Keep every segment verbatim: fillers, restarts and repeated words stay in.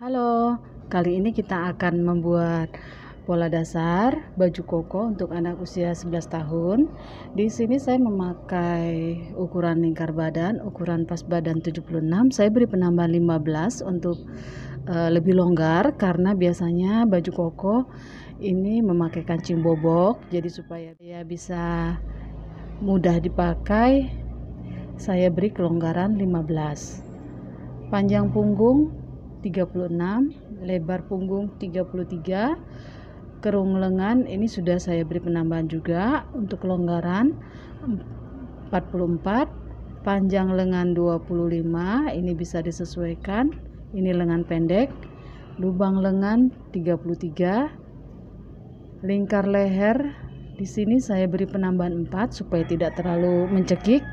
Halo, kali ini kita akan membuat pola dasar baju koko untuk anak usia sebelas tahun. Di sini saya memakai ukuran lingkar badan, ukuran pas badan tujuh puluh enam. Saya beri penambahan lima belas untuk uh, lebih longgar karena biasanya baju koko ini memakai kancing bobok, jadi supaya dia bisa mudah dipakai, saya beri kelonggaran lima belas. Panjang punggung tiga puluh enam, lebar punggung tiga puluh tiga, kerung lengan ini sudah saya beri penambahan juga untuk kelonggaran empat puluh empat, panjang lengan dua puluh lima, ini bisa disesuaikan, ini lengan pendek, lubang lengan tiga puluh tiga, lingkar leher di sini saya beri penambahan empat supaya tidak terlalu mencekik,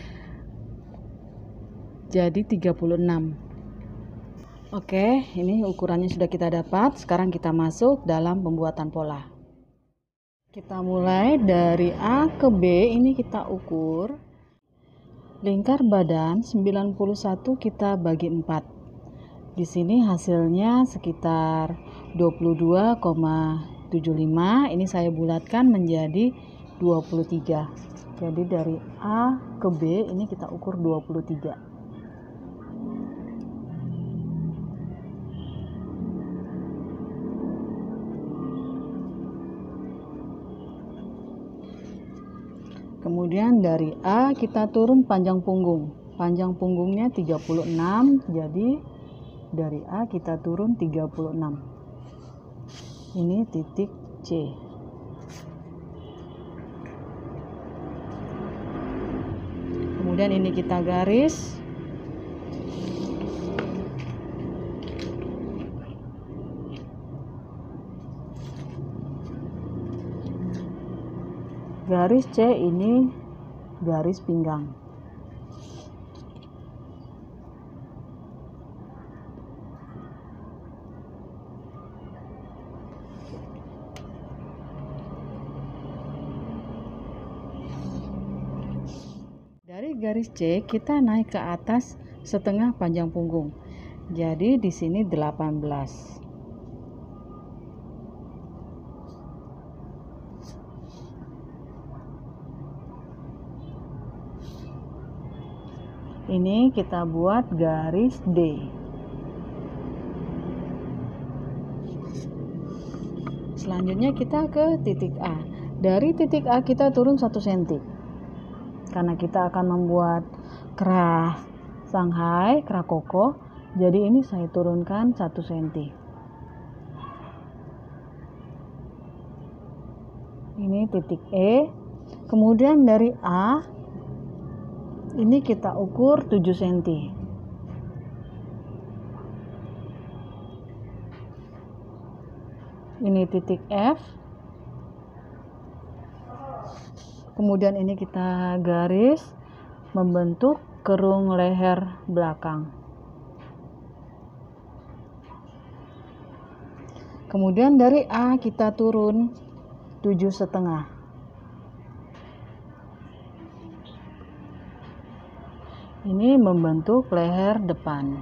jadi tiga puluh enam. Oke, ini ukurannya sudah kita dapat. Sekarang kita masuk dalam pembuatan pola. Kita mulai dari A ke B, ini kita ukur. Lingkar badan sembilan puluh satu kita bagi empat. Di sini hasilnya sekitar dua puluh dua koma tujuh lima. Ini saya bulatkan menjadi dua puluh tiga. Jadi dari A ke B ini kita ukur dua puluh tiga. Kemudian dari A kita turun panjang punggung. Panjang punggungnya tiga puluh enam, jadi dari A kita turun tiga puluh enam. Ini titik C. Kemudian ini kita garis. Garis C ini garis pinggang. Dari garis C kita naik ke atas setengah panjang punggung. Jadi di sini delapan belas. Ini kita buat garis D. Selanjutnya kita ke titik A. Dari titik A kita turun satu sentimeter. Karena kita akan membuat kerah Shanghai, kerah koko. Jadi ini saya turunkan satu sentimeter. Ini titik E. Kemudian dari A ini kita ukur tujuh sentimeter. Ini titik F. Kemudian ini kita garis membentuk kerung leher belakang. Kemudian dari A kita turun tujuh setengah. Ini membentuk leher depan.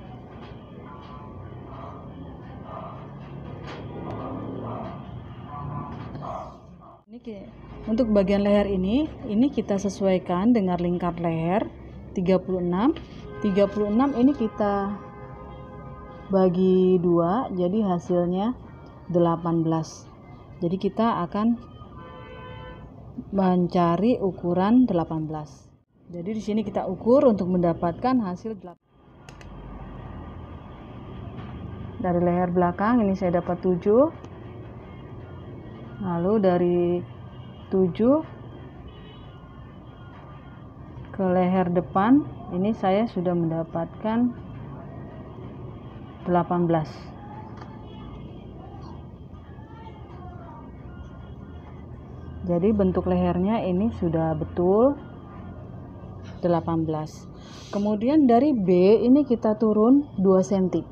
Ini untuk bagian leher ini, ini kita sesuaikan dengan lingkar leher tiga puluh enam. tiga puluh enam ini kita bagi dua, jadi hasilnya delapan belas. Jadi kita akan mencari ukuran delapan belas. Jadi di sini kita ukur untuk mendapatkan hasil delapan. Dari leher belakang ini saya dapat tujuh. Lalu dari tujuh ke leher depan ini saya sudah mendapatkan delapan belas. Jadi bentuk lehernya ini sudah betul delapan belas. Kemudian dari B ini kita turun dua sentimeter.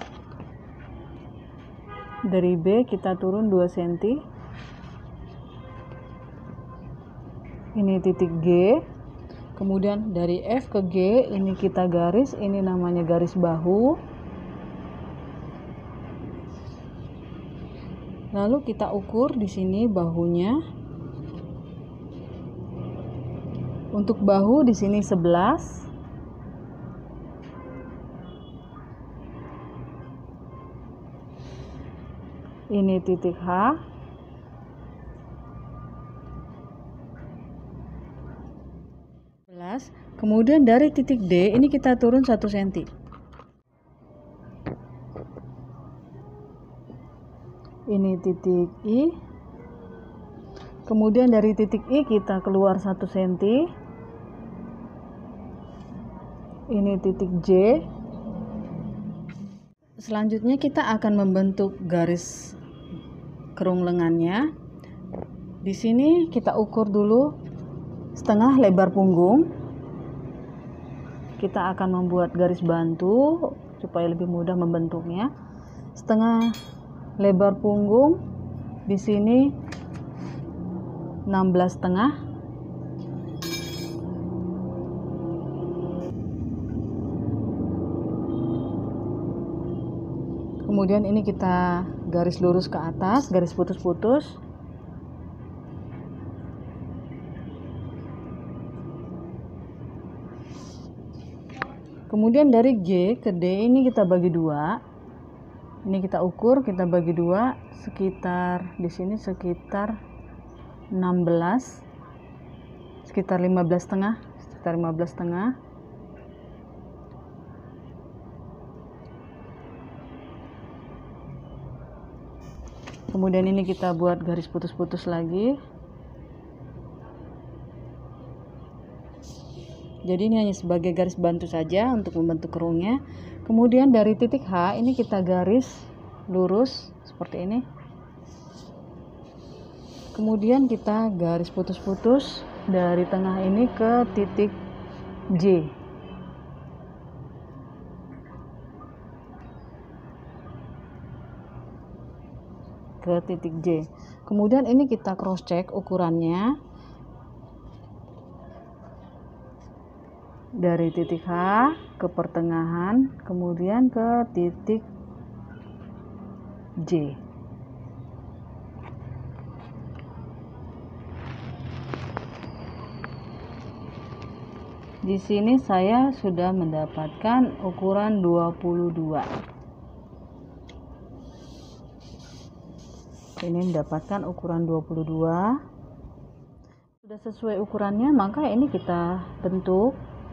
Dari B kita turun dua sentimeter. Ini titik G. Kemudian dari F ke G ini kita garis, ini namanya garis bahu. Lalu kita ukur di sini bahunya. Untuk bahu di sini sebelas. Ini titik H. sebelas. Kemudian dari titik D ini kita turun satu sentimeter. Ini titik I. Kemudian dari titik I kita keluar satu sentimeter. Ini titik J. Selanjutnya kita akan membentuk garis kerung lengannya. Di sini kita ukur dulu setengah lebar punggung. Kita akan membuat garis bantu supaya lebih mudah membentuknya. Setengah lebar punggung di sini enam belas setengah. Kemudian ini kita garis lurus ke atas, garis putus-putus. Kemudian dari G ke D ini kita bagi dua. Ini kita ukur, kita bagi dua, sekitar di sini sekitar enam belas, sekitar lima belas setengah, sekitar lima belas setengah. Kemudian ini kita buat garis putus-putus lagi. Jadi ini hanya sebagai garis bantu saja untuk membentuk kerungnya. Kemudian dari titik H ini kita garis lurus seperti ini. Kemudian kita garis putus-putus dari tengah ini ke titik J. Ke titik J. Kemudian ini kita cross check ukurannya. Dari titik H ke pertengahan, kemudian ke titik J. Di sini saya sudah mendapatkan ukuran dua puluh dua. Ini mendapatkan ukuran dua puluh dua. Sudah sesuai ukurannya, maka ini kita bentuk.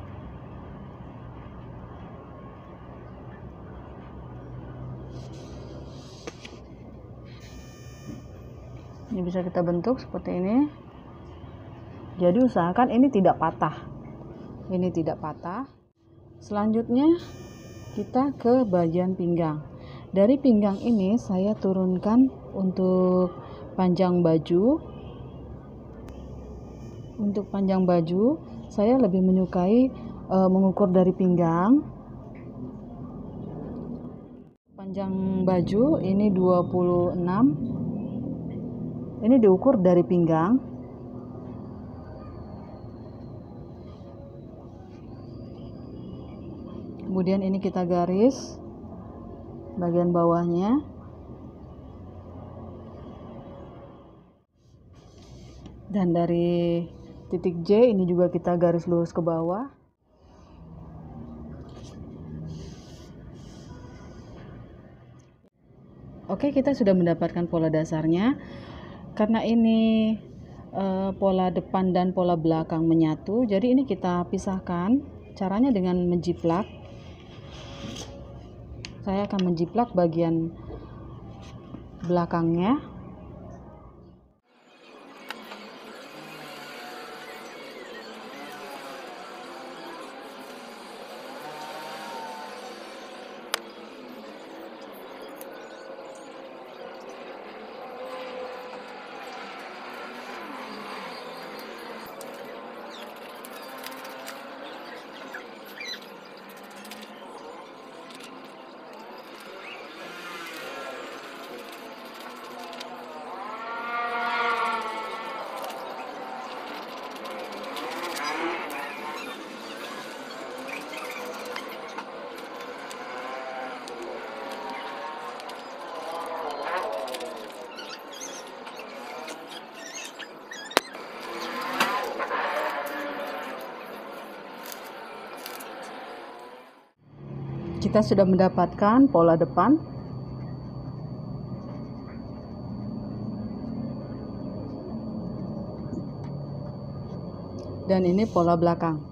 Ini bisa kita bentuk seperti ini. Jadi usahakan ini tidak patah. Ini tidak patah. Selanjutnya kita ke bagian pinggang. Dari pinggang ini saya turunkan untuk panjang baju. Untuk panjang baju saya lebih menyukai e, mengukur dari pinggang. Panjang baju ini dua puluh enam. Ini diukur dari pinggang. Kemudian ini kita garis bagian bawahnya. Dan dari titik J ini juga kita garis lurus ke bawah. Oke, kita sudah mendapatkan pola dasarnya. Karena ini e, pola depan dan pola belakang menyatu, jadi ini kita pisahkan. Caranya dengan menjiplak. Saya akan menjiplak bagian belakangnya. Kita sudah mendapatkan pola depan. Dan ini pola belakang.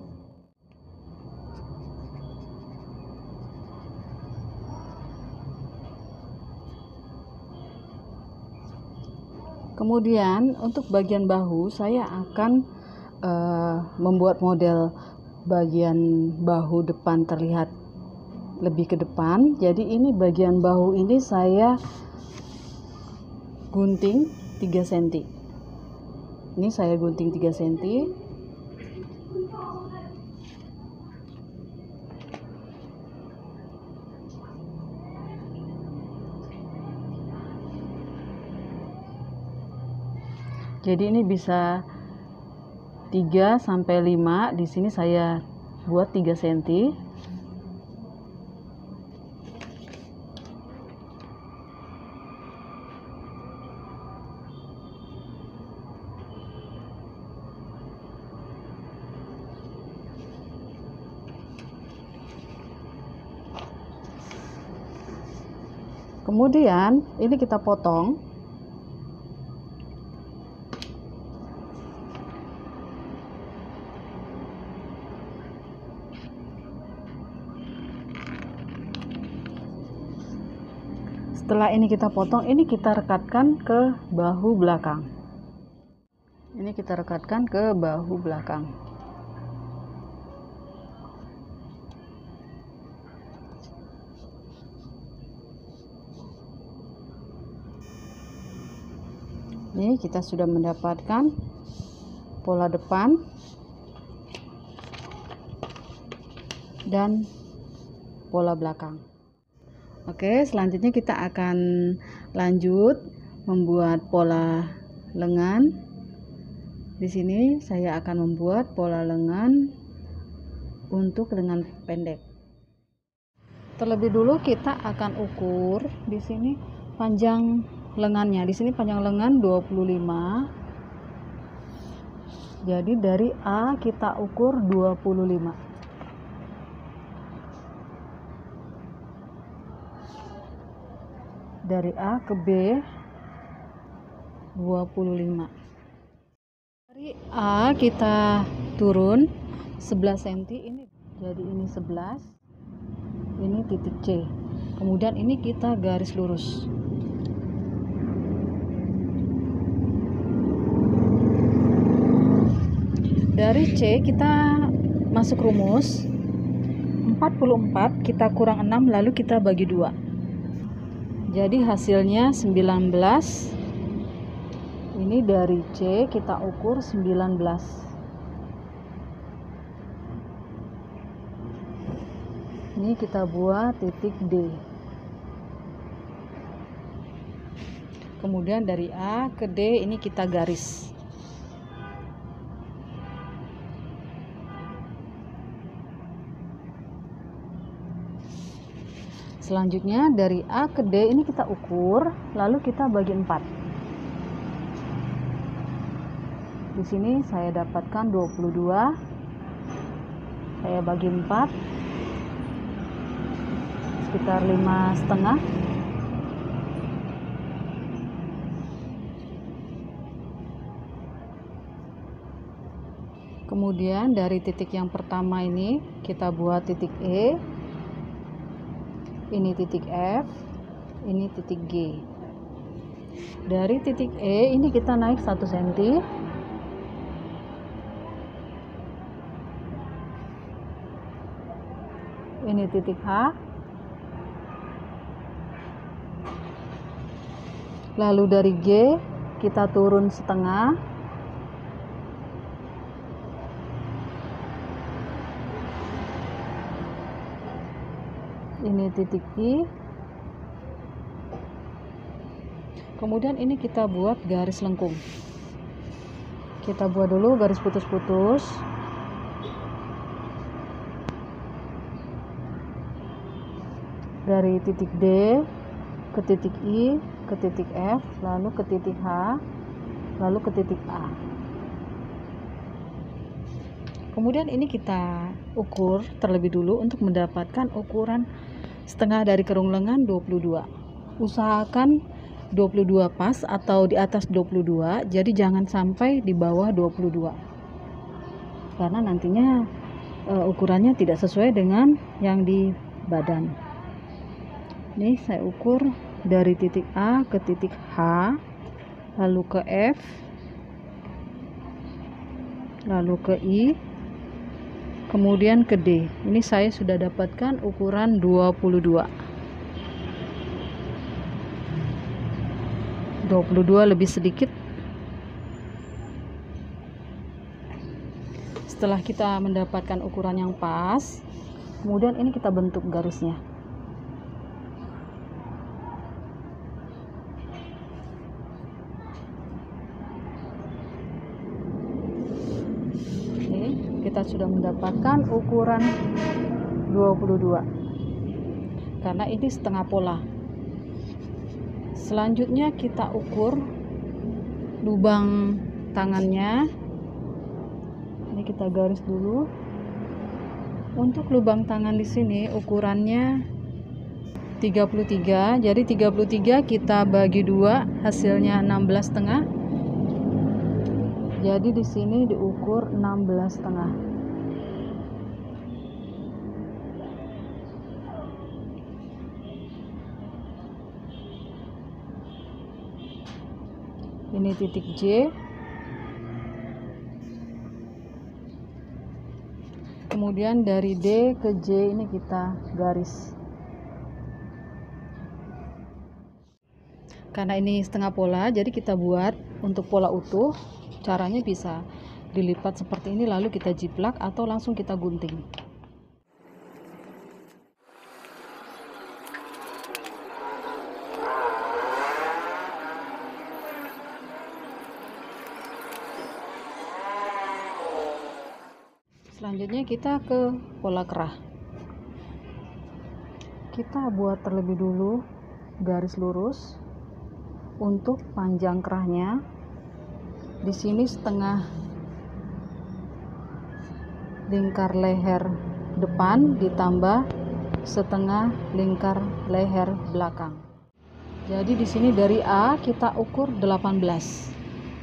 Kemudian untuk bagian bahu saya akan uh, membuat model bagian bahu depan terlihat lebih ke depan. Jadi ini bagian bahu ini saya gunting tiga sentimeter. Ini saya gunting tiga sentimeter. Jadi ini bisa tiga sampai lima, di sini saya buat tiga sentimeter. Kemudian ini kita potong. Setelah ini kita potong, ini kita rekatkan ke bahu belakang. Ini kita rekatkan ke bahu belakang. Ini kita sudah mendapatkan pola depan dan pola belakang. Oke, selanjutnya kita akan lanjut membuat pola lengan. Di sini saya akan membuat pola lengan untuk lengan pendek. Terlebih dulu kita akan ukur di sini panjang lengannya. Di sini panjang lengan dua puluh lima. Jadi dari A kita ukur dua puluh lima. Dari A ke B dua puluh lima. Dari A kita turun sebelas sentimeter, ini jadi ini sebelas. Ini titik C. Kemudian ini kita garis lurus. Dari C kita masuk rumus empat puluh empat, kita kurang enam, lalu kita bagi dua. Jadi hasilnya sembilan belas. Ini dari C kita ukur sembilan belas. Ini kita buat titik D. Kemudian dari A ke D ini kita garis. Selanjutnya dari A ke D ini kita ukur, lalu kita bagi empat. Di sini saya dapatkan dua puluh dua. Saya bagi empat, sekitar lima setengah. Kemudian dari titik yang pertama ini kita buat titik E. Ini titik F, ini titik G. Dari titik E ini kita naik satu sentimeter. Ini titik H. Lalu dari G kita turun setengah. Ini titik I. Kemudian ini kita buat garis lengkung. Kita buat dulu garis putus-putus. Dari titik D ke titik I, ke titik F, lalu ke titik H, lalu ke titik A. Kemudian ini kita ukur terlebih dulu untuk mendapatkan ukuran setengah dari kerung lengan dua puluh dua. Usahakan dua puluh dua pas atau di atas dua puluh dua, jadi jangan sampai di bawah dua puluh dua, karena nantinya uh, ukurannya tidak sesuai dengan yang di badan. Ini saya ukur dari titik A ke titik H, lalu ke F, lalu ke I, kemudian ke D. Ini saya sudah dapatkan ukuran dua puluh dua. dua puluh dua lebih sedikit. Setelah kita mendapatkan ukuran yang pas, kemudian ini kita bentuk garisnya. Oke, kita sudah mendapatkan ukuran dua puluh dua. Karena ini setengah pola. Selanjutnya kita ukur lubang tangannya. Ini kita garis dulu. Untuk lubang tangan di sini ukurannya tiga puluh tiga. Jadi tiga puluh tiga kita bagi dua, hasilnya enam belas setengah. Jadi di sini diukur enam belas setengah. Ini titik J. Kemudian dari D ke J ini kita garis. Karena ini setengah pola, jadi kita buat untuk pola utuh. Caranya bisa dilipat seperti ini, lalu kita jiplak atau langsung kita gunting. Selanjutnya kita ke pola kerah. Kita buat terlebih dulu garis lurus untuk panjang kerahnya. Di sini setengah lingkar leher depan ditambah setengah lingkar leher belakang. Jadi di sini dari A kita ukur delapan belas.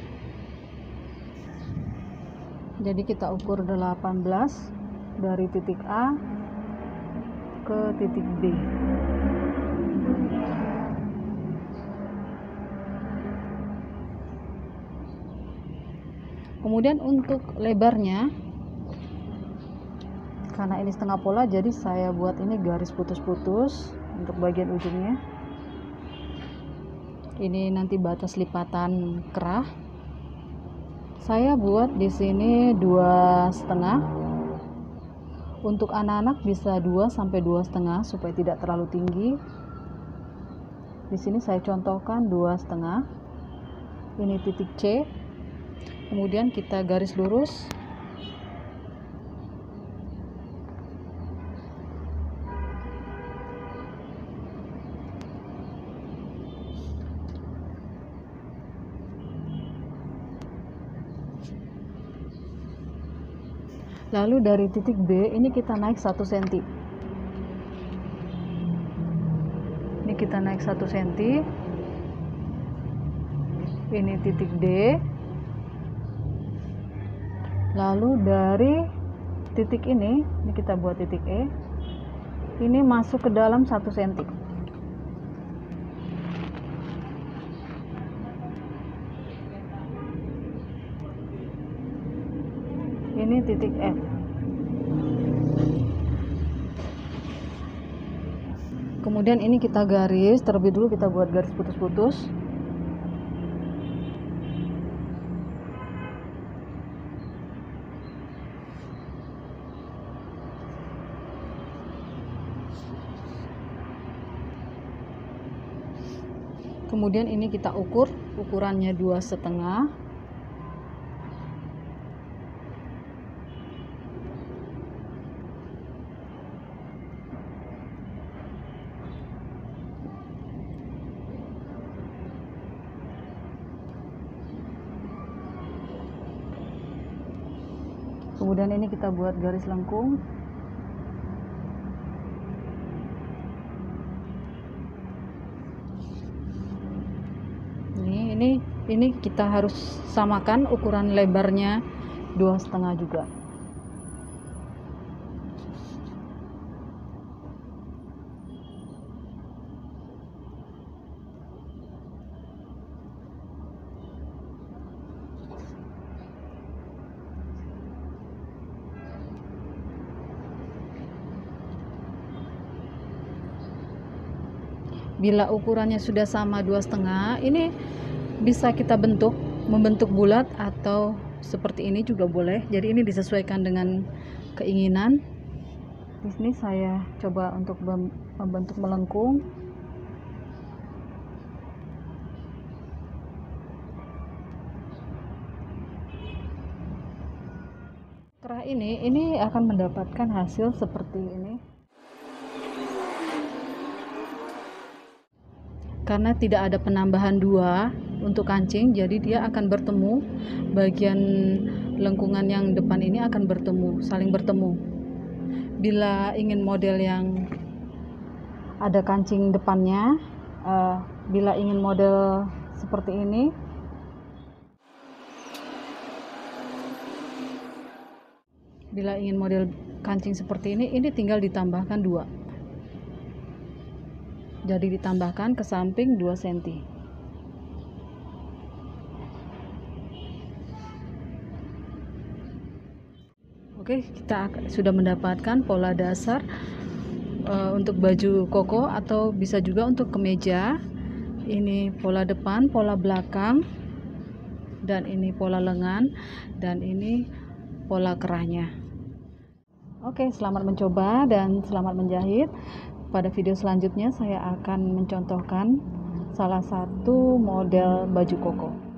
Jadi kita ukur delapan belas dari titik A ke titik B. Kemudian untuk lebarnya, karena ini setengah pola, jadi saya buat ini garis putus-putus untuk bagian ujungnya. Ini nanti batas lipatan kerah. Saya buat di sini dua setengah. Untuk anak-anak bisa dua sampai dua setengah supaya tidak terlalu tinggi. Di sini saya contohkan dua setengah. Ini titik C. Kemudian kita garis lurus. Lalu dari titik B ini kita naik satu senti. Ini kita naik satu senti. Ini titik D. Lalu dari titik ini, ini kita buat titik E. Ini masuk ke dalam satu senti. Ini titik F. Kemudian ini kita garis, terlebih dulu kita buat garis putus-putus. Kemudian ini kita ukur, ukurannya dua setengah. Kemudian ini kita buat garis lengkung. ini kita harus samakan ukuran lebarnya dua setengah juga. Bila ukurannya sudah sama dua setengah, ini bisa kita bentuk, membentuk bulat atau seperti ini juga boleh. Jadi ini disesuaikan dengan keinginan. Di sini saya coba untuk membentuk melengkung. Setelah ini, ini akan mendapatkan hasil seperti ini. Karena tidak ada penambahan dua untuk kancing, jadi dia akan bertemu, bagian lengkungan yang depan ini akan bertemu, saling bertemu. Bila ingin model yang ada kancing depannya, uh, bila ingin model seperti ini, bila ingin model kancing seperti ini, ini tinggal ditambahkan dua. Jadi ditambahkan ke samping dua sentimeter. Oke, kita sudah mendapatkan pola dasar uh, untuk baju koko atau bisa juga untuk kemeja. Ini pola depan, pola belakang, dan ini pola lengan, dan ini pola kerahnya. Oke, selamat mencoba dan selamat menjahit. Pada video selanjutnya saya akan mencontohkan salah satu model baju koko.